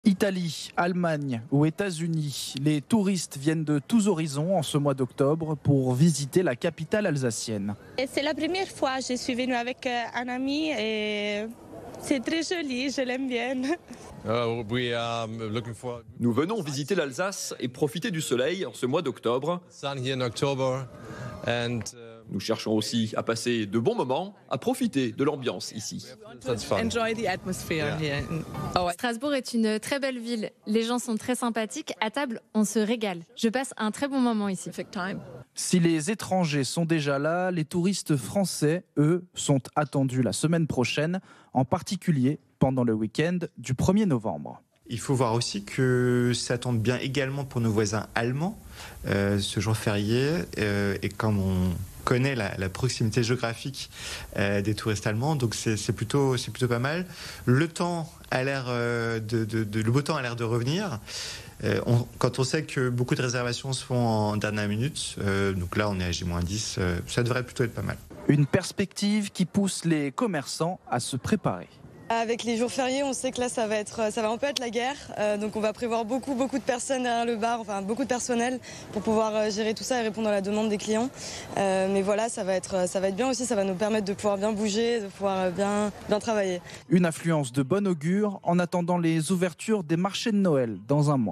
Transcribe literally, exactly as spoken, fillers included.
Italie, Allemagne ou États-Unis, les touristes viennent de tous horizons en ce mois d'octobre pour visiter la capitale alsacienne. Et c'est la première fois que je suis venue avec un ami et c'est très joli, je l'aime bien. Nous venons visiter l'Alsace et profiter du soleil en ce mois d'octobre. Nous cherchons aussi à passer de bons moments, à profiter de l'ambiance ici. Strasbourg est une très belle ville. Les gens sont très sympathiques. À table, on se régale. Je passe un très bon moment ici. Si les étrangers sont déjà là, les touristes français, eux, sont attendus la semaine prochaine, en particulier pendant le week-end du premier novembre. Il faut voir aussi que ça tombe bien également pour nos voisins allemands, euh, ce jour férié, euh, et comme on connaît la, la proximité géographique euh, des touristes allemands, donc c'est, c'est, plutôt, c'est plutôt pas mal. Le temps a l'air euh, de, de, de, le beau temps a l'air de revenir. Euh, on, quand on sait que beaucoup de réservations se font en dernière minute, euh, donc là on est à J moins dix, euh, ça devrait plutôt être pas mal. Une perspective qui pousse les commerçants à se préparer. Avec les jours fériés, on sait que là, ça va, être, ça va un peu être la guerre. Euh, donc on va prévoir beaucoup, beaucoup de personnes derrière le bar, enfin beaucoup de personnel pour pouvoir euh, gérer tout ça et répondre à la demande des clients. Euh, mais voilà, ça va, être, ça va être bien aussi, ça va nous permettre de pouvoir bien bouger, de pouvoir bien, bien travailler. Une affluence de bon augure en attendant les ouvertures des marchés de Noël dans un mois.